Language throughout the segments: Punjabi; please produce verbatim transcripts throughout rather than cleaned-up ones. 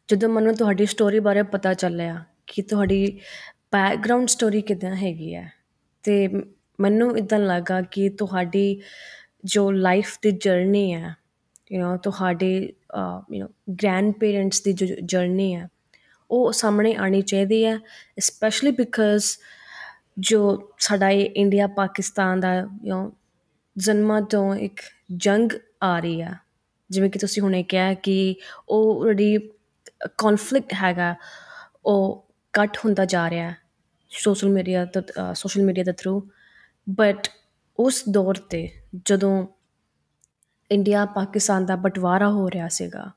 ਜਦੋਂ ਮੈਨੂੰ ਤੁਹਾਡੀ ਸਟੋਰੀ ਬਾਰੇ ਪਤਾ ਚੱਲਿਆ ਕਿ ਤੁਹਾਡੀ ਬੈਕਗਰਾਊਂਡ ਸਟੋਰੀ ਕਿੱਦਾਂ ਹੈਗੀ ਹੈ, ਅਤੇ ਮੈਨੂੰ ਇੱਦਾਂ ਲੱਗਾ ਕਿ ਤੁਹਾਡੀ ਜੋ ਲਾਈਫ ਦੀ ਜਰਨੀ ਹੈ, ਯੂ ਨੋ ਤੁਹਾਡੇ ਯੂ ਨੋ ਗ੍ਰੈਂਡ ਪੇਰੈਂਟਸ ਦੀ ਜੋ ਜਰਨੀ ਹੈ ਉਹ ਸਾਹਮਣੇ ਆਉਣੀ ਚਾਹੀਦੀ ਹੈ, ਸਪੈਸ਼ਲੀ ਬਿਕਾਜ਼ ਜੋ ਸਾਡਾ ਇਹ ਇੰਡੀਆ ਪਾਕਿਸਤਾਨ ਦਾ ਯੂ ਨੋ ਜਨਮਾਂ ਤੋਂ ਇੱਕ ਜੰਗ ਆ ਰਹੀ ਆ। ਜਿਵੇਂ ਕਿ ਤੁਸੀਂ ਹੁਣੇ ਕਿਹਾ ਕਿ ਉਹ ਜਿਹੜੀ ਕੌਨਫਲਿਕਟ ਹੈਗਾ ਉਹ ਘੱਟ ਹੁੰਦਾ ਜਾ ਰਿਹਾ ਸੋਸ਼ਲ ਮੀਡੀਆ ਦਾ ਸੋਸ਼ਲ ਮੀਡੀਆ ਦੇ ਥਰੂ। ਬਟ ਉਸ ਦੌਰ 'ਤੇ ਜਦੋਂ ਇੰਡੀਆ ਪਾਕਿਸਤਾਨ ਦਾ ਬਟਵਾਰਾ ਹੋ ਰਿਹਾ ਸੀਗਾ,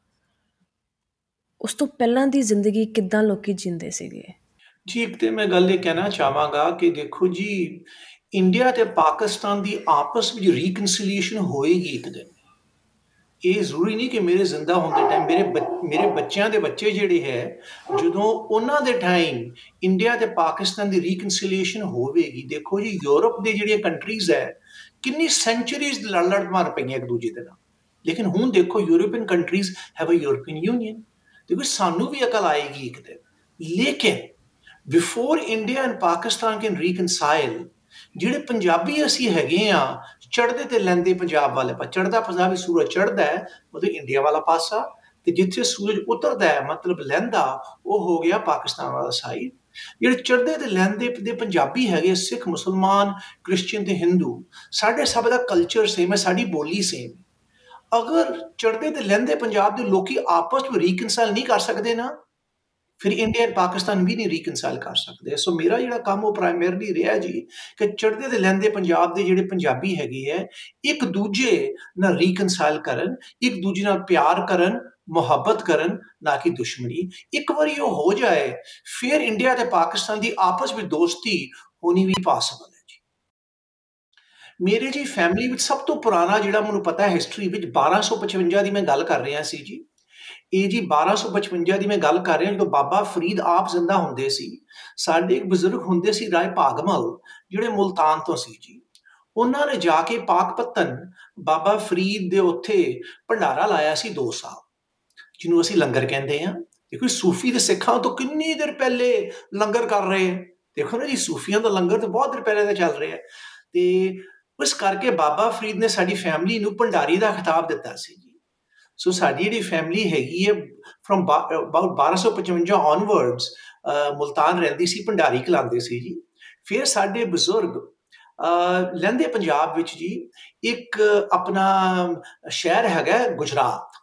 ਉਸ ਤੋਂ ਪਹਿਲਾਂ ਦੀ ਜ਼ਿੰਦਗੀ ਕਿੱਦਾਂ ਲੋਕੀ ਜੀਂਦੇ ਸੀਗੇ? ਜੀ, ਇੱਕ ਤਾਂ ਮੈਂ ਗੱਲ ਇਹ ਕਹਿਣਾ ਚਾਹਾਂਗਾ ਕਿ ਦੇਖੋ ਜੀ, ਇੰਡੀਆ ਅਤੇ ਪਾਕਿਸਤਾਨ ਦੀ ਆਪਸ ਵਿੱਚ ਰੀਕਨਸੀਲੀਏਸ਼ਨ ਹੋਏਗੀ ਇੱਕ ਦਿਨ। ਇਹ ਜ਼ਰੂਰੀ ਨਹੀਂ ਕਿ ਮੇਰੇ ਜ਼ਿੰਦਾ ਹੋਣ ਦੇ ਟਾਈਮ ਮੇਰੇ ਬ ਮੇਰੇ ਬੱਚਿਆਂ ਦੇ ਬੱਚੇ ਜਿਹੜੇ ਹੈ, ਜਦੋਂ ਉਹਨਾਂ ਦੇ ਟਾਈਮ ਇੰਡੀਆ ਅਤੇ ਪਾਕਿਸਤਾਨ ਦੀ ਰੀਕਨਸੀਲੀਏਸ਼ਨ ਹੋਵੇਗੀ। ਦੇਖੋ ਜੀ, ਯੂਰਪ ਦੇ ਜਿਹੜੀਆਂ ਕੰਟਰੀਜ਼ ਹੈ, ਕਿੰਨੀ ਸੈਂਚੁਰੀਜ਼ ਲੜ ਲੜ ਮਾਰ ਪਈਆਂ ਇੱਕ ਦੂਜੇ ਦੇ ਨਾਲ, ਲੇਕਿਨ ਹੁਣ ਦੇਖੋ European countries have a European union. ਦੇਖੋ ਸਾਨੂੰ ਵੀ ਅਕਲ ਆਏਗੀ ਇੱਕ ਦਿਨ, ਲੇਕਿਨ before India and Pakistan can reconcile, ਜਿਹੜੇ ਪੰਜਾਬੀ ਅਸੀਂ ਹੈਗੇ ਆ, ਚੜ੍ਹਦੇ ਤੇ ਲੈਂਦੇ ਪੰਜਾਬ ਵਾਲੇ ਪਾਸੇ। ਚੜ੍ਹਦਾ ਪੰਜਾਬੀ ਸੂਰਜ ਚੜ੍ਹਦਾ ਹੈ ਮਤਲਬ ਇੰਡੀਆ ਵਾਲਾ ਪਾਸਾ, ਤੇ ਜਿੱਥੇ ਸੂਰਜ ਉਤਰਦਾ ਹੈ ਮਤਲਬ ਲਹਿੰਦਾ, ਉਹ ਹੋ ਗਿਆ ਪਾਕਿਸਤਾਨ ਵਾਲਾ ਸਾਈਡ। ਜਿਹੜੇ ਚੜ੍ਹਦੇ ਤੇ ਲਹਿੰਦੇ ਦੇ ਪੰਜਾਬੀ ਹੈਗੇ, ਸਿੱਖ, ਮੁਸਲਮਾਨ, ਕ੍ਰਿਸਚਨ ਤੇ ਹਿੰਦੂ, ਸਾਡੇ ਸਭ ਦਾ ਕਲਚਰ ਸੇਮ ਹੈ, ਸਾਡੀ ਬੋਲੀ ਸੇਮ ਹੈ। ਅਗਰ ਚੜ੍ਹਦੇ ਤੇ ਲਹਿੰਦੇ ਪੰਜਾਬ ਦੇ ਲੋਕੀ ਆਪਸ ਵਿੱਚ ਰੀਕਨਸਾਈਲ ਨਹੀਂ ਕਰ ਸਕਦੇ ਨਾ, ਫਿਰ ਇੰਡੀਆ ਐਂਡ ਪਾਕਿਸਤਾਨ ਵੀ ਨਹੀਂ ਰੀਕਨਸਾਈਲ ਕਰ ਸਕਦੇ। ਸੋ ਮੇਰਾ ਜਿਹੜਾ ਕੰਮ ਉਹ ਪ੍ਰਾਇਮਰਲੀ ਰਿਹਾ ਜੀ ਕਿ ਚੜ੍ਹਦੇ ਤੇ ਲਹਿੰਦੇ ਪੰਜਾਬ ਦੇ ਜਿਹੜੇ ਪੰਜਾਬੀ ਹੈਗੇ ਹੈ, ਇੱਕ ਦੂਜੇ ਨਾਲ ਰੀਕਨਸਾਈਲ ਕਰਨ, ਇੱਕ ਦੂਜੇ ਨਾਲ ਪਿਆਰ ਕਰਨ, ਮੁਹੱਬਤ ਕਰਨ, ਨਾ ਕਿ ਦੁਸ਼ਮਣੀ। ਇੱਕ ਵਾਰੀ ਉਹ ਹੋ ਜਾਏ, ਫਿਰ ਇੰਡੀਆ ਤੇ ਪਾਕਿਸਤਾਨ ਦੀ ਆਪਸ ਵਿੱਚ ਦੋਸਤੀ ਹੋਣੀ ਵੀ ਪੋਸੀਬਲ ਹੈ ਜੀ। ਮੇਰੇ ਜੀ ਫੈਮਿਲੀ ਵਿੱਚ ਸਭ ਤੋਂ ਪੁਰਾਣਾ ਜਿਹੜਾ ਮੈਨੂੰ ਪਤਾ ਹੈ ਹਿਸਟਰੀ ਵਿੱਚ, ਬਾਰਾਂ ਸੌ ਪਚਵੰਜਾ ਦੀ ਮੈਂ ਗੱਲ ਕਰ ਰਿਹਾ ਸੀ ਜੀ। ਇਹ ਜੀ ਬਾਰਾਂ ਸੌ ਪਚਵੰਜਾ ਦੀ ਮੈਂ ਗੱਲ ਕਰ ਰਿਹਾ ਜਦੋਂ ਬਾਬਾ ਫਰੀਦ ਆਪ ਜ਼ਿੰਦਾ ਹੁੰਦੇ ਸੀ। ਸਾਡੇ ਇੱਕ ਬਜ਼ੁਰਗ ਹੁੰਦੇ ਸੀ ਰਾਏ ਭਾਗਮਲ, ਜਿਹੜੇ ਮੁਲਤਾਨ ਤੋਂ ਸੀ ਜੀ। ਉਹਨਾਂ ਨੇ ਜਾ ਕੇ ਪਾਕਪਤਨ ਬਾਬਾ ਫਰੀਦ ਦੇ ਉੱਥੇ ਭੰਡਾਰਾ ਲਾਇਆ ਸੀ ਦੋ ਸਾਲ, ਜਿਹਨੂੰ ਅਸੀਂ ਲੰਗਰ ਕਹਿੰਦੇ ਹਾਂ। ਦੇਖੋ ਸੂਫੀ ਦੇ ਸਿੱਖਾਂ ਤੋਂ ਕਿੰਨੀ ਦੇਰ ਪਹਿਲੇ ਲੰਗਰ ਕਰ ਰਹੇ ਹੈ। ਦੇਖੋ ਨਾ ਜੀ, ਸੂਫੀਆਂ ਦਾ ਲੰਗਰ ਤਾਂ ਬਹੁਤ ਦੇਰ ਪਹਿਲੇ ਦਾ ਚੱਲ ਰਿਹਾ। ਤੇ ਇਸ ਕਰਕੇ ਬਾਬਾ ਫਰੀਦ ਨੇ ਸਾਡੀ ਫੈਮਿਲੀ ਨੂੰ ਭੰਡਾਰੀ ਦਾ ਖਿਤਾਬ ਦਿੱਤਾ ਸੀ ਜੀ। ਸੋ ਸਾਡੀ ਜਿਹੜੀ ਫੈਮਿਲੀ ਹੈਗੀ ਹੈ ਫਰੋਮ ਅਬਾਊਟ ਬਾਰਾਂ ਸੌ ਪਚਵੰਜਾ ਔਨਵਰਡਸ ਮੁਲਤਾਨ ਰਹਿੰਦੀ ਸੀ, ਭੰਡਾਰੀ ਖਿਲਾਉਂਦੇ ਸੀ ਜੀ। ਫਿਰ ਸਾਡੇ ਬਜ਼ੁਰਗ ਲਹਿੰਦੇ ਪੰਜਾਬ ਵਿੱਚ ਜੀ ਇੱਕ ਆਪਣਾ ਸ਼ਹਿਰ ਹੈਗਾ ਗੁਜਰਾਤ,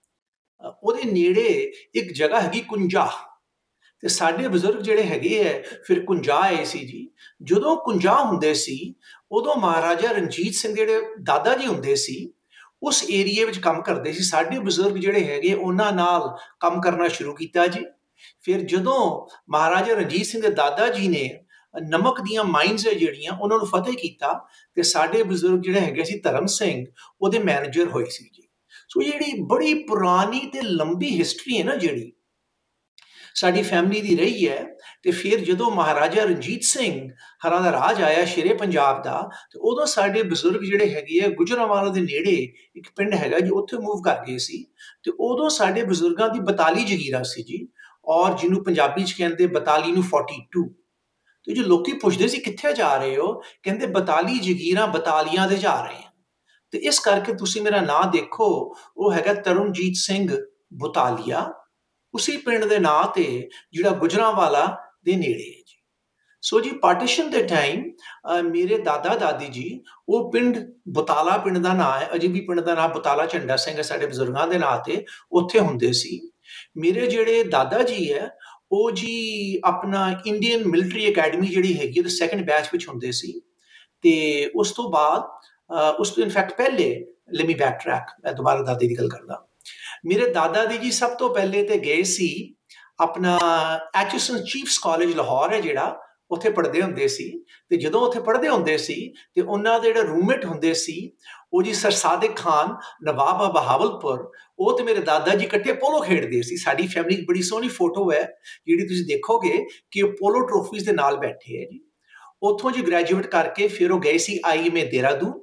ਉਹਦੇ ਨੇੜੇ ਇੱਕ ਜਗ੍ਹਾ ਹੈਗੀ ਕੁੰਜਾ, ਤੇ ਸਾਡੇ ਬਜ਼ੁਰਗ ਜਿਹੜੇ ਹੈਗੇ ਹੈ ਫਿਰ ਕੁੰਜਾ ਆਏ ਸੀ ਜੀ। ਜਦੋਂ ਕੁੰਜਾ ਹੁੰਦੇ ਸੀ ਉਦੋਂ ਮਹਾਰਾਜਾ ਰਣਜੀਤ ਸਿੰਘ ਜਿਹੜੇ ਦਾਦਾ ਜੀ ਹੁੰਦੇ ਸੀ, ਉਸ ਏਰੀਏ ਵਿੱਚ ਕੰਮ ਕਰਦੇ ਸੀ। ਸਾਡੇ ਬਜ਼ੁਰਗ ਜਿਹੜੇ ਹੈਗੇ ਉਹਨਾਂ ਨਾਲ ਕੰਮ ਕਰਨਾ ਸ਼ੁਰੂ ਕੀਤਾ ਜੀ। ਫਿਰ ਜਦੋਂ ਮਹਾਰਾਜਾ ਰਣਜੀਤ ਸਿੰਘ ਦੇ ਦਾਦਾ ਜੀ ਨੇ ਨਮਕ ਦੀਆਂ ਮਾਈਨਸ ਹੈ ਜਿਹੜੀਆਂ, ਉਹਨਾਂ ਨੂੰ ਫਤਿਹ ਕੀਤਾ, ਤੇ ਸਾਡੇ ਬਜ਼ੁਰਗ ਜਿਹੜੇ ਹੈਗੇ ਸੀ ਧਰਮ ਸਿੰਘ, ਉਹਦੇ ਮੈਨੇਜਰ ਹੋਏ ਸੀ ਜੀ। ਸੋ ਜਿਹੜੀ ਬੜੀ ਪੁਰਾਣੀ ਤੇ ਲੰਬੀ ਹਿਸਟਰੀ ਹੈ ਨਾ ਜਿਹੜੀ ਸਾਡੀ ਫੈਮਿਲੀ ਦੀ ਰਹੀ ਹੈ। ਤੇ ਫਿਰ ਜਦੋਂ ਮਹਾਰਾਜਾ ਰਣਜੀਤ ਸਿੰਘ ਹਰਾਂ ਦਾ ਰਾਜ ਆਇਆ ਸ਼ੇਰੇ ਪੰਜਾਬ ਦਾ, ਤੇ ਉਦੋਂ ਸਾਡੇ ਬਜ਼ੁਰਗ ਜਿਹੜੇ ਹੈਗੇ ਆ ਗੁਜਰਾਂਵਾਲਾ ਦੇ ਨੇੜੇ ਇੱਕ ਪਿੰਡ ਹੈਗਾ ਜੀ, ਉੱਥੇ ਮੂਵ ਕਰ ਗਏ ਸੀ। ਤੇ ਉਦੋਂ ਸਾਡੇ ਬਜ਼ੁਰਗਾਂ ਦੀ ਬਤਾਲੀ ਜਗੀਰਾ ਸੀ ਜੀ, ਔਰ ਜਿਹਨੂੰ ਪੰਜਾਬੀ 'ਚ ਕਹਿੰਦੇ ਬਤਾਲੀ ਨੂੰ ਬਤਾਲੀ। ਤੇ ਜੋ ਲੋਕੀ ਪੁੱਛਦੇ ਸੀ ਕਿੱਥੇ ਜਾ ਰਹੇ ਹੋ, ਕਹਿੰਦੇ ਬਤਾਲੀ ਜਗੀਰਾਂ ਬਤਾਲੀਆਂ ਦੇ ਜਾ ਰਹੇ ਆ। ਤੇ ਇਸ ਕਰਕੇ ਤੁਸੀਂ ਮੇਰਾ ਨਾਂ ਦੇਖੋ, ਉਹ ਹੈਗਾ ਤਰੁਣਜੀਤ ਸਿੰਘ ਬੁਤਾਲੀਆ, ਉਸੇ ਪਿੰਡ ਦੇ ਨਾਂ ਤੇ ਜਿਹੜਾ ਗੁਜਰਾਂਵਾਲਾ ਦੇ ਨੇੜੇ ਹੈ ਜੀ। ਸੋ ਜੀ ਪਾਰਟੀਸ਼ਨ ਦੇ ਟਾਈਮ ਮੇਰੇ ਦਾਦਾ ਦਾਦੀ ਜੀ, ਉਹ ਪਿੰਡ ਬੁਤਾਲਾ ਪਿੰਡ ਦਾ ਨਾਂ ਹੈ, ਅਜੇ ਵੀ ਪਿੰਡ ਦਾ ਨਾਂ ਬੁਤਾਲਾ ਝੰਡਾ ਸਿੰਘ ਹੈ ਸਾਡੇ ਬਜ਼ੁਰਗਾਂ ਦੇ ਨਾਂ ਤੇ, ਉੱਥੇ ਹੁੰਦੇ ਸੀ। ਮੇਰੇ ਜਿਹੜੇ ਦਾਦਾ ਜੀ ਹੈ ਉਹ ਜੀ ਆਪਣਾ ਇੰਡੀਅਨ ਮਿਲਟਰੀ ਅਕੈਡਮੀ ਜਿਹੜੀ ਹੈਗੀ ਉਹਦੇ ਸੈਕਿੰਡ ਬੈਚ ਵਿੱਚ ਹੁੰਦੇ ਸੀ। ਤੇ ਉਸ ਤੋਂ ਬਾਅਦ ਉਸ ਤੋਂ ਇਨਫੈਕਟ ਪਹਿਲੇ ਲੈਟ ਮੀ ਬੈਕ ਟਰੈਕ, ਮੈਂ ਦੁਬਾਰਾ ਦਾਦੀ ਦੀ ਗੱਲ ਕਰਦਾ। ਮੇਰੇ ਦਾਦਾ ਜੀ ਸਭ ਤੋਂ ਪਹਿਲੇ ਤੇ ਗਏ ਸੀ ਆਪਣਾ ਐਚਸਨ ਚੀਫਸ ਕਾਲਜ ਲਾਹੌਰ ਹੈ ਜਿਹੜਾ, ਉੱਥੇ ਪੜ੍ਹਦੇ ਹੁੰਦੇ ਸੀ। ਤੇ ਜਦੋਂ ਉੱਥੇ ਪੜ੍ਹਦੇ ਹੁੰਦੇ ਸੀ ਤੇ ਉਹਨਾਂ ਦੇ ਜਿਹੜੇ ਰੂਮਮੇਟ ਹੁੰਦੇ ਸੀ ਉਹ ਜੀ ਸਰ ਸਾਦਿਕ ਖਾਨ ਨਵਾਬ ਬਹਾਵਲਪੁਰ, ਉਹ ਤੇ ਮੇਰੇ ਦਾਦਾ ਜੀ ਇਕੱਠੇ ਪੋਲੋ ਖੇਡਦੇ ਸੀ। ਸਾਡੀ ਫੈਮਿਲੀ ਦੀ ਬੜੀ ਸੋਹਣੀ ਫੋਟੋ ਹੈ ਜਿਹੜੀ ਤੁਸੀਂ ਦੇਖੋਗੇ ਕਿ ਉਹ ਪੋਲੋ ਟਰੋਫੀਜ਼ ਦੇ ਨਾਲ ਬੈਠੇ ਹੈ ਜੀ। ਉੱਥੋਂ ਜੀ ਗ੍ਰੈਜੂਏਟ ਕਰਕੇ ਫਿਰ ਉਹ ਗਏ ਸੀ ਆਈ ਐਮ ਏ ਦੇਹਰਾਦੂਨ।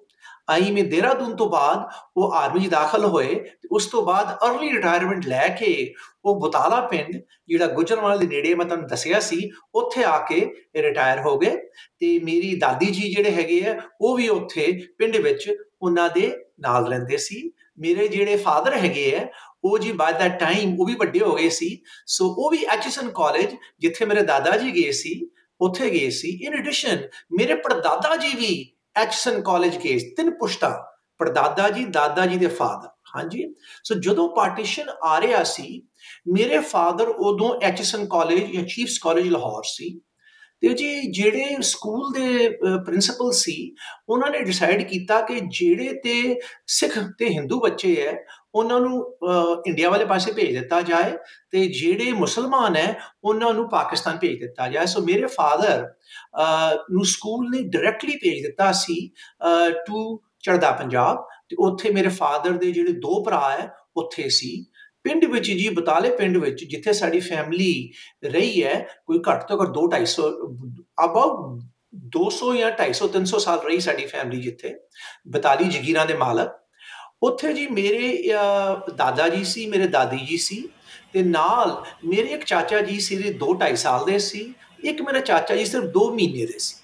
ਆਈ ਮੈਂ ਦੇਹਰਾਦੂਨ ਤੋਂ ਬਾਅਦ ਉਹ ਆਰਮੀ 'ਚ ਦਾਖਲ ਹੋਏ ਤੇ ਉਸ ਤੋਂ ਬਾਅਦ ਅਰਲੀ ਰਿਟਾਇਰਮੈਂਟ ਲੈ ਕੇ ਉਹ ਬਤਾਲਾ ਪਿੰਡ ਜਿਹੜਾ ਗੁਜਰਾਂਵਾਲਾ ਦੇ ਨੇੜੇ ਮੈਂ ਤੁਹਾਨੂੰ ਦੱਸਿਆ ਸੀ, ਉੱਥੇ ਆ ਕੇ ਰਿਟਾਇਰ ਹੋ ਗਏ। ਤੇ ਮੇਰੀ ਦਾਦੀ ਜੀ ਜਿਹੜੇ ਹੈਗੇ ਆ ਉਹ ਵੀ ਉੱਥੇ ਪਿੰਡ ਵਿੱਚ ਉਹਨਾਂ ਦੇ ਨਾਲ ਰਹਿੰਦੇ ਸੀ। ਮੇਰੇ ਜਿਹੜੇ ਫਾਦਰ ਹੈਗੇ ਆ ਉਹ ਜੀ ਬਾਏ ਦਾ ਟਾਈਮ ਉਹ ਵੀ ਵੱਡੇ ਹੋ ਗਏ ਸੀ, ਸੋ ਉਹ ਵੀ ਐਚਐਸਐਨ ਕਾਲਜ ਜਿੱਥੇ ਮੇਰੇ ਦਾਦਾ ਜੀ ਗਏ ਸੀ ਉੱਥੇ ਗਏ ਸੀ। ਇਨ ਐਡੀਸ਼ਨ ਮੇਰੇ ਪੜਦਾਦਾ ਜੀ ਵੀ ਐਚਐਸਐਨ ਕਾਲਜ ਗਏ, ਤਿੰਨ ਪੁਸ਼ਤਾਂ ਪੜਦਾਦਾ ਜੀ, ਦਾਦਾ ਜੀ ਦੇ ਫਾਦਰ। ਹਾਂਜੀ, ਸੋ ਜਦੋਂ ਪਾਰਟੀਸ਼ਨ ਆ ਰਿਹਾ ਸੀ ਮੇਰੇ ਫਾਦਰ ਉਦੋਂ ਐਚਐਸਐਨ ਕਾਲਜ ਜਾਂ ਚੀਫਸ ਕਾਲਜ ਲਾਹੌਰ ਸੀ। ਤੇ ਜੀ ਜਿਹੜੇ ਸਕੂਲ ਦੇ ਪ੍ਰਿੰਸੀਪਲ ਸੀ ਉਹਨਾਂ ਨੇ ਡਿਸਾਈਡ ਕੀਤਾ ਕਿ ਜਿਹੜੇ ਤੇ ਸਿੱਖ ਤੇ ਹਿੰਦੂ ਬੱਚੇ ਹੈ ਉਹਨਾਂ ਨੂੰ ਇੰਡੀਆ ਵਾਲੇ ਪਾਸੇ ਭੇਜ ਦਿੱਤਾ ਜਾਏ ਤੇ ਜਿਹੜੇ ਮੁਸਲਮਾਨ ਹੈ ਉਹਨਾਂ ਨੂੰ ਪਾਕਿਸਤਾਨ ਭੇਜ ਦਿੱਤਾ ਜਾਏ। ਸੋ ਮੇਰੇ ਫਾਦਰ ਨੂੰ ਸਕੂਲ ਨੇ ਡਾਇਰੈਕਟਲੀ ਭੇਜ ਦਿੱਤਾ ਸੀ ਟੂ ਚੜ੍ਹਦਾ ਪੰਜਾਬ, ਤੇ ਉੱਥੇ ਮੇਰੇ ਫਾਦਰ ਦੇ ਜਿਹੜੇ ਦੋ ਭਰਾ ਹੈ ਉੱਥੇ ਸੀ। ਪਿੰਡ ਵਿੱਚ ਜੀ ਬਤਾਲੇ ਪਿੰਡ ਵਿੱਚ ਜਿੱਥੇ ਸਾਡੀ ਫੈਮਿਲੀ ਰਹੀ ਹੈ ਕੋਈ ਘੱਟ ਤੋਂ ਘੱਟ ਦੋ ਢਾਈ ਸੌ ਅਬਾਊਟ ਦੋ ਸੌ ਜਾਂ ਢਾਈ ਸੌ ਤਿੰਨ ਸੌ ਸਾਲ ਰਹੀ ਸਾਡੀ ਫੈਮਿਲੀ ਜਿੱਥੇ, ਬਤਾਲੀ ਜਗੀਰਾਂ ਦੇ ਮਾਲਕ। ਉੱਥੇ ਜੀ ਮੇਰੇ ਦਾਦਾ ਜੀ ਸੀ, ਮੇਰੇ ਦਾਦੀ ਜੀ ਸੀ, ਤੇ ਨਾਲ ਮੇਰੇ ਇੱਕ ਚਾਚਾ ਜੀ ਸੀ ਜਿਹੜੇ ਦੋ ਢਾਈ ਸਾਲ ਦੇ ਸੀ, ਇੱਕ ਮੇਰਾ ਚਾਚਾ ਜੀ ਸਿਰਫ ਦੋ ਮਹੀਨੇ ਦੇ ਸੀ।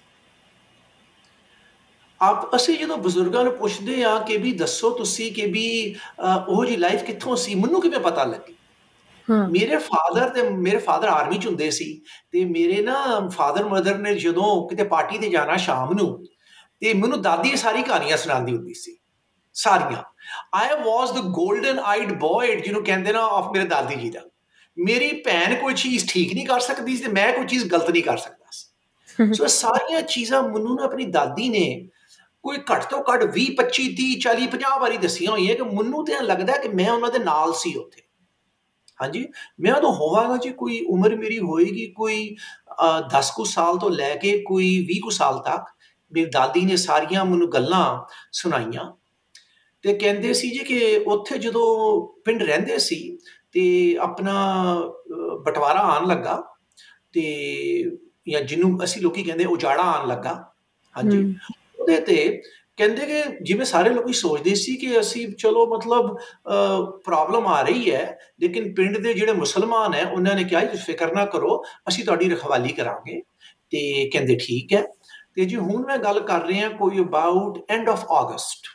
ਆਪ ਅਸੀਂ ਜਦੋਂ ਬਜ਼ੁਰਗਾਂ ਨੂੰ ਪੁੱਛਦੇ ਹਾਂ ਕਿ ਵੀ ਦੱਸੋ ਤੁਸੀਂ ਕਿ ਵੀ ਉਹ ਜੀ ਲਾਈਫ ਕਿੱਥੋਂ ਸੀ, ਮੈਨੂੰ ਕਿਵੇਂ ਪਤਾ ਲੱਗੀ। ਮੇਰੇ ਫਾਦਰ ਤੇ ਮੇਰੇ ਫਾਦਰ ਆਰਮੀ 'ਚ ਹੁੰਦੇ ਸੀ ਤੇ ਮੇਰੇ ਨਾ ਫਾਦਰ ਮਦਰ ਨੇ ਜਦੋਂ ਕਿਤੇ ਪਾਰਟੀ ਤੇ ਜਾਣਾ ਸ਼ਾਮ ਨੂੰ ਤੇ ਮੈਨੂੰ ਦਾਦੀ ਸਾਰੀ ਕਹਾਣੀਆਂ ਸੁਣਾਉਂਦੀ ਹੁੰਦੀ ਸੀ, ਸਾਰੀਆਂ। I was the golden eyed boy ਜਿਹਨੂੰ ਕਹਿੰਦੇ ਨਾ ਆਫ ਮੇਰੇ ਦਾਦੀ ਜੀ ਦਾ। ਮੇਰੀ ਭੈਣ ਕੋਈ ਚੀਜ਼ ਠੀਕ ਨਹੀਂ ਕਰ ਸਕਦੀ ਸੀ ਤੇ ਮੈਂ ਕੋਈ ਚੀਜ਼ ਗਲਤ ਨਹੀਂ ਕਰ ਸਕਦਾ ਸੀ। ਸੋ ਸਾਰੀਆਂ ਚੀਜ਼ਾਂ ਮੈਨੂੰ ਨਾ ਆਪਣੀ ਦਾਦੀ ਨੇ ਕੋਈ ਘੱਟ ਤੋਂ ਘੱਟ ਵੀਹ ਪੱਚੀ ਤੀਹ ਚਾਲੀ ਪੰਜਾਹ ਵਾਰੀ ਦੱਸੀਆਂ ਹੋਈਆਂ ਕਿ ਮੈਨੂੰ ਤਾਂ ਲੱਗਦਾ ਕਿ ਮੈਂ ਉਹਨਾਂ ਦੇ ਨਾਲ ਸੀ ਉੱਥੇ। ਹਾਂਜੀ, ਮੈਂ ਉਦੋਂ ਹੋਵਾਂਗਾ ਜੀ ਕੋਈ ਉਮਰ ਮੇਰੀ ਹੋਏਗੀ ਕੋਈ ਦਸ ਕੁ ਸਾਲ ਤੋਂ ਲੈ ਕੇ ਕੋਈ ਵੀਹ ਕੁ ਸਾਲ ਤੱਕ। ਮੇਰੀ ਦਾਦੀ ਨੇ ਸਾਰੀਆਂ ਮੈਨੂੰ ਗੱਲਾਂ ਸੁਣਾਈਆਂ ਤੇ ਕਹਿੰਦੇ ਸੀ ਜੀ ਕਿ ਉੱਥੇ ਜਦੋਂ ਪਿੰਡ ਰਹਿੰਦੇ ਸੀ ਤੇ ਆਪਣਾ ਬਟਵਾਰਾ ਆਉਣ ਲੱਗਾ ਤੇ ਜਾਂ ਜਿਹਨੂੰ ਅਸੀਂ ਲੋਕੀ ਕਹਿੰਦੇ ਉਜਾੜਾ ਆਉਣ ਲੱਗਾ। ਹਾਂਜੀ, ਉਹਦੇ ਤੇ ਕਹਿੰਦੇ ਕਿ ਜਿਵੇਂ ਸਾਰੇ ਲੋਕੀ ਸੋਚਦੇ ਸੀ ਕਿ ਅਸੀਂ ਚਲੋ ਮਤਲਬ ਪ੍ਰੋਬਲਮ ਆ ਰਹੀ ਹੈ, ਲੇਕਿਨ ਪਿੰਡ ਦੇ ਜਿਹੜੇ ਮੁਸਲਮਾਨ ਹੈ ਉਹਨਾਂ ਨੇ ਕਿਹਾ ਜੀ ਫਿਕਰ ਨਾ ਕਰੋ ਅਸੀਂ ਤੁਹਾਡੀ ਰਖਵਾਲੀ ਕਰਾਂਗੇ। ਤੇ ਕਹਿੰਦੇ ਠੀਕ ਹੈ। ਤੇ ਜੀ ਹੁਣ ਮੈਂ ਗੱਲ ਕਰ ਰਿਹਾ ਕੋਈ ਅਬਾਊਟ ਐਂਡ ਆਫ ਅਗਸਤ,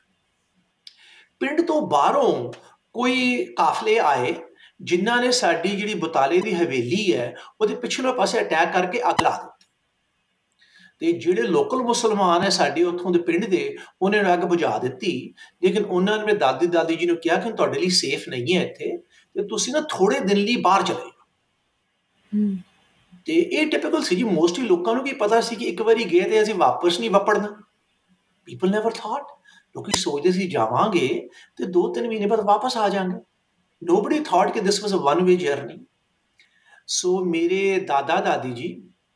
ਪਿੰਡ ਤੋਂ ਬਾਹਰੋਂ ਕੋਈ ਕਾਫਲੇ ਆਏ ਜਿਨ੍ਹਾਂ ਨੇ ਸਾਡੀ ਜਿਹੜੀ ਬਤਾਲੇ ਦੀ ਹਵੇਲੀ ਹੈ ਉਹਦੇ ਪਿਛਲੇ ਪਾਸੇ ਅਟੈਕ ਕਰਕੇ ਅੱਗ ਲਾ ਦਿੱਤੀ। ਤੇ ਜਿਹੜੇ ਲੋਕਲ ਮੁਸਲਮਾਨ ਹੈ ਸਾਡੇ ਉੱਥੋਂ ਦੇ ਪਿੰਡ ਦੇ ਉਹਨਾਂ ਨੇ ਅੱਗ ਬੁਝਾ ਦਿੱਤੀ, ਲੇਕਿਨ ਉਹਨਾਂ ਨੇ ਮੇਰੇ ਦਾਦੀ ਦਾਦੀ ਜੀ ਨੂੰ ਕਿਹਾ ਕਿ ਤੁਹਾਡੇ ਲਈ ਸੇਫ ਨਹੀਂ ਹੈ ਇੱਥੇ ਤੇ ਤੁਸੀਂ ਨਾ ਥੋੜੇ ਦਿਨ ਲਈ ਬਾਹਰ ਚਲੇ ਜਾਓ। ਤੇ ਇਹ ਟਿਪੀਕਲ ਸੀ ਜੀ, ਮੋਸਟਲੀ ਲੋਕਾਂ ਨੂੰ ਕੀ ਪਤਾ ਸੀ ਕਿ ਇੱਕ ਵਾਰੀ ਗਏ ਤੇ ਅਸੀਂ ਵਾਪਸ ਨਹੀਂ ਵਾਪੜਨਾ। ਪੀਪਲ ਨੈਵਰ ਥਾਟ, ਲੋਕੀ ਸੋਚਦੇ ਸੀ ਜਾਵਾਂਗੇ ਤੇ ਦੋ ਤਿੰਨ ਮਹੀਨੇ ਬਾਅਦ ਵਾਪਸ ਆ ਜਾਵਾਂਗੇ। ਨੋਬਡੀ ਥਾਟ ਕਿ ਦਿਸ ਵਾਸ ਅ ਵਨ ਵੇ ਜਰਨੀ। ਸੋ ਮੇਰੇ ਦਾਦਾ ਦਾਦੀ ਜੀ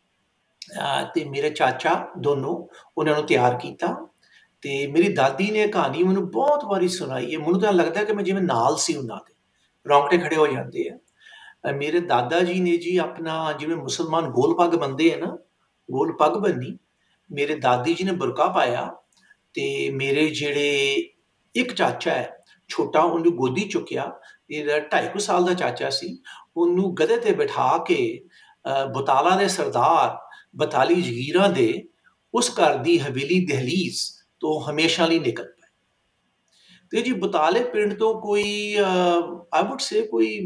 ਤੇ ਮੇਰੇ ਚਾਚਾ ਦੋਨੋਂ ਉਹਨਾਂ ਨੂੰ ਤਿਆਰ ਕੀਤਾ ਤੇ ਮੇਰੀ ਦਾਦੀ ਨੇ ਕਹਾਣੀ ਮੈਨੂੰ ਬਹੁਤ ਵਾਰੀ ਸੁਣਾਈ ਹੈ। ਮੈਨੂੰ ਤਾਂ ਲੱਗਦਾ ਕਿ ਮੈਂ ਜਿਵੇਂ ਨਾਲ ਸੀ ਉਹਨਾਂ ਦੇ, ਰੌਂਗਟੇ ਖੜੇ ਹੋ ਜਾਂਦੇ ਆ। ਮੇਰੇ ਦਾਦਾ ਜੀ ਨੇ ਜੀ ਆਪਣਾ ਜਿਵੇਂ ਮੁਸਲਮਾਨ ਗੋਲ ਪੱਗ ਬੰਨਦੇ ਆ ਨਾ, ਗੋਲ ਪੱਗ ਬੰਨੀ। ਮੇਰੇ ਦਾਦੀ ਜੀ ਨੇ ਬੁਰਕਾ ਪਾਇਆ ਤੇ ਮੇਰੇ ਜਿਹੜੇ ਇੱਕ ਚਾਚਾ ਹੈ ਛੋਟਾ ਉਹਨੂੰ ਗੋਦੀ ਚੁੱਕਿਆ, ਇਹਦਾ ਢਾਈ ਕੁ ਸਾਲ ਦਾ ਚਾਚਾ ਸੀ, ਉਹਨੂੰ ਗਧੇ ਤੇ ਬਿਠਾ ਕੇ ਬਤਾਲਾ ਦੇ ਸਰਦਾਰ ਬਤਾਲੀ ਜਗੀਰਾਂ ਦੇ ਉਸ ਘਰ ਦੀ ਹਵੇਲੀ ਦਹਲੀਜ਼ ਤੋਂ ਹਮੇਸ਼ਾ ਲਈ ਨਿਕਲ ਪਏ। ਤੇ ਜੀ ਬਤਾਲੇ ਪਿੰਡ ਤੋਂ ਕੋਈ ਆਈ ਵੁੱਡ ਸੇ ਕੋਈ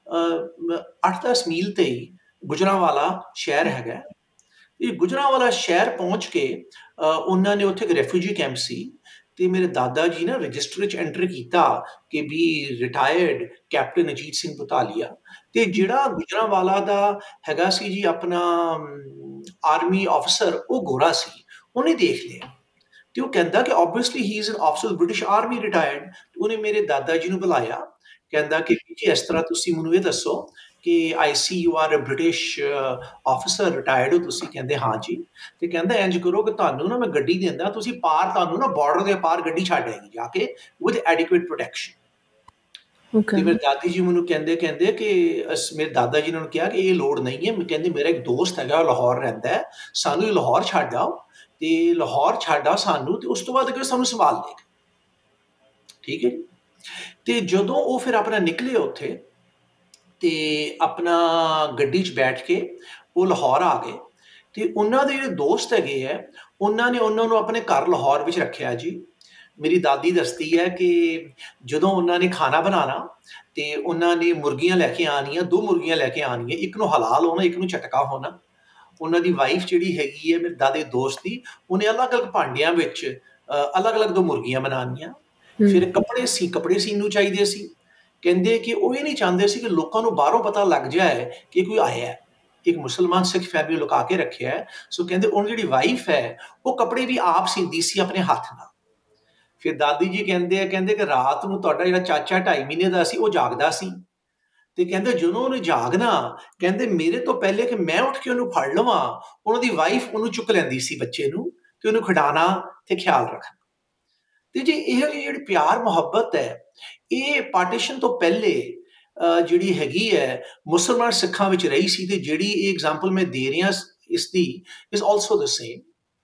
ਅੱਠ ਦਸ ਮੀਲ ਤੇ ਹੀ ਗੁਜਰਾਂਵਾਲਾ ਸ਼ਹਿਰ ਹੈਗਾ। ਇਹ ਗੁਜਰਾਂਵਾਲਾ ਸ਼ਹਿਰ ਪਹੁੰਚ ਕੇ ਉਹਨਾਂ ਨੇ ਉੱਥੇ ਇੱਕ ਰੈਫਿਊਜੀ ਕੈਂਪ ਸੀ ਤੇ ਮੇਰੇ ਦਾਦਾ ਜੀ ਨੇ ਰਜਿਸਟਰ 'ਚ ਐਂਟਰ ਕੀਤਾ ਕਿ ਵੀ ਰਿਟਾਇਰਡ ਕੈਪਟਨ ਅਜੀਤ ਸਿੰਘ ਬਤਾਲੀਆ। ਤੇ ਜਿਹੜਾ ਗੁਜਰਾਂਵਾਲਾ ਦਾ ਹੈਗਾ ਸੀ ਜੀ ਆਪਣਾ ਆਰਮੀ ਆਫਿਸਰ, ਉਹ ਗੋਰਾ ਸੀ, ਉਹਨੇ ਦੇਖ ਲਿਆ ਤੇ ਉਹ ਕਹਿੰਦਾ ਕਿ obviously he is an officer British army retired. ਉਹਨੇ ਮੇਰੇ ਦਾਦਾ ਜੀ ਨੂੰ ਬੁਲਾਇਆ, ਕਹਿੰਦਾ ਕਿ ਜੀ ਇਸ ਤਰ੍ਹਾਂ ਤੁਸੀਂ ਮੈਨੂੰ ਇਹ ਦੱਸੋ ਕਿ I see you are a British officer retired ਹੋ ਤੁਸੀਂ? ਕਹਿੰਦੇ ਹਾਂ ਜੀ। ਤੇ ਕਹਿੰਦਾ ਇੰਜ ਕਰੋ ਕਿ ਤੁਹਾਨੂੰ ਨਾ ਮੈਂ ਗੱਡੀ ਦਿੰਦਾ, ਤੁਸੀਂ ਪਾਰ ਤੁਹਾਨੂੰ ਨਾ ਬਾਰਡਰ ਦੇ ਪਾਰ ਗੱਡੀ ਛੱਡ ਆਏਗੀ ਜਾ ਕੇ ਵਿਦ ਐਡਿਕੁਏਟ ਪ੍ਰੋਟੈਕਸ਼ਨ। ਤੇ ਮੇਰੇ ਦਾਦੀ ਜੀ ਮੈਨੂੰ ਕਹਿੰਦੇ ਕਹਿੰਦੇ ਕਿ ਮੇਰੇ ਦਾਦਾ ਜੀ ਨੇ ਉਹਨੂੰ ਕਿਹਾ ਕਿ ਇਹ ਲੋੜ ਨਹੀਂ ਹੈ। ਮੈਂ ਕਹਿੰਦੀ ਮੇਰਾ ਇੱਕ ਦੋਸਤ ਹੈਗਾ ਉਹ ਲਾਹੌਰ ਰਹਿੰਦਾ ਹੈ, ਸਾਨੂੰ ਲਾਹੌਰ ਛੱਡ ਆਓ ਤੇ ਲਾਹੌਰ ਛੱਡ ਆਓ ਸਾਨੂੰ, ਤੇ ਉਸ ਤੋਂ ਬਾਅਦ ਕਿ ਸਾਨੂੰ ਸੰਭਾਲ ਲਏਗਾ। ਠੀਕ ਹੈ ਜੀ। ਤੇ ਜਦੋਂ ਉਹ ਫਿਰ ਆਪਣਾ ਨਿਕਲੇ ਉੱਥੇ ਤੇ ਆਪਣਾ ਗੱਡੀ 'ਚ ਬੈਠ ਕੇ ਉਹ ਲਾਹੌਰ ਆ ਗਏ ਤੇ ਉਹਨਾਂ ਦੇ ਜਿਹੜੇ ਦੋਸਤ ਹੈਗੇ ਹੈ, ਉਹਨਾਂ ਨੇ ਉਹਨਾਂ ਨੂੰ ਆਪਣੇ ਘਰ ਲਾਹੌਰ ਵਿੱਚ ਰੱਖਿਆ ਜੀ। ਮੇਰੀ ਦਾਦੀ ਦੱਸਦੀ ਹੈ ਕਿ ਜਦੋਂ ਉਹਨਾਂ ਨੇ ਖਾਣਾ ਬਣਾਉਣਾ ਤੇ ਉਹਨਾਂ ਨੇ ਮੁਰਗੀਆਂ ਲੈ ਕੇ ਆਉਣੀਆਂ, ਦੋ ਮੁਰਗੀਆਂ ਲੈ ਕੇ ਆਉਣੀਆਂ, ਇੱਕ ਨੂੰ ਹਲਾਲ ਹੋਣਾ, ਇੱਕ ਨੂੰ ਝਟਕਾ ਹੋਣਾ। ਉਹਨਾਂ ਦੀ ਵਾਈਫ ਜਿਹੜੀ ਹੈਗੀ ਹੈ ਮੇਰੇ ਦਾਦੇ ਦੋਸਤ ਦੀ, ਉਹਨੇ ਅਲੱਗ-ਅਲੱਗ ਭਾਂਡਿਆਂ ਵਿੱਚ ਅ, ਅਲੱਗ-ਅਲੱਗ ਦੋ ਮੁਰਗੀਆਂ ਬਣਾਉਣੀਆਂ। ਫਿਰ ਹੂੰ, ਕੱਪੜੇ ਸੀ ਕੱਪੜੇ ਸੀਨ ਨੂੰ ਚਾਹੀਦੇ ਸੀ। ਕਹਿੰਦੇ ਕਿ ਉਹ ਇਹ ਨਹੀਂ ਚਾਹੁੰਦੇ ਸੀ ਕਿ ਲੋਕਾਂ ਨੂੰ ਬਾਹਰੋਂ ਪਤਾ ਲੱਗ ਜਾਏ ਕਿ ਕੋਈ ਆਇਆ ਹੈ। ਇੱਕ ਮੁਸਲਮਾਨ ਸਿੱਖ ਫੈਮਿਲੀ ਲੁਕਾ ਕੇ ਰੱਖਿਆ ਹੈ। ਸੋ ਕਹਿੰਦੇ ਉਹ ਜਿਹੜੀ ਵਾਈਫ ਹੈ ਉਹ ਕੱਪੜੇ ਵੀ ਆਪ ਸੀਂਦੀ ਸੀ ਆਪਣੇ ਹੱਥ ਨਾਲ। ਫਿਰ ਦਾਦੀ ਜੀ ਕਹਿੰਦੇ ਆ, ਕਹਿੰਦੇ ਕਿ ਰਾਤ ਨੂੰ ਤੁਹਾਡਾ ਜਿਹੜਾ ਚਾਚਾ ਢਾਈ ਮਹੀਨੇ ਦਾ ਸੀ ਉਹ ਜਾਗਦਾ ਸੀ ਤੇ ਕਹਿੰਦੇ ਜਦੋਂ ਉਹਨੇ ਜਾਗਣਾ, ਕਹਿੰਦੇ ਮੇਰੇ ਤੋਂ ਪਹਿਲੇ ਕਿ ਮੈਂ ਉੱਠ ਕੇ ਉਹਨੂੰ ਫੜ ਲਵਾਂ, ਉਹਨਾਂ ਦੀ ਵਾਈਫ ਉਹਨੂੰ ਚੁੱਕ ਲੈਂਦੀ ਸੀ ਬੱਚੇ ਨੂੰ ਤੇ ਉਹਨੂੰ ਖਿਡਾਉਣਾ ਤੇ ਖਿਆਲ ਰੱਖਣਾ। ਤੇ ਜੀ ਇਹ ਜਿਹੜੀ ਪਿਆਰ ਮੁਹੱਬਤ ਹੈ, ਇਹ ਪਾਰਟੀਸ਼ਨ ਤੋਂ ਪਹਿਲੇ ਅ, ਜਿਹੜੀ ਹੈਗੀ ਹੈ ਮੁਸਲਮਾਨ ਸਿੱਖਾਂ ਵਿੱਚ ਰਹੀ ਸੀ। ਤੇ ਜਿਹੜੀ ਇਹ ਐਗਜ਼ਾਮਪਲ ਮੈਂ ਦੇ ਰਿਹਾ ਇਸ ਦੀ ਇਜ਼ ਆਲਸੋ ਦ ਸੇਮ।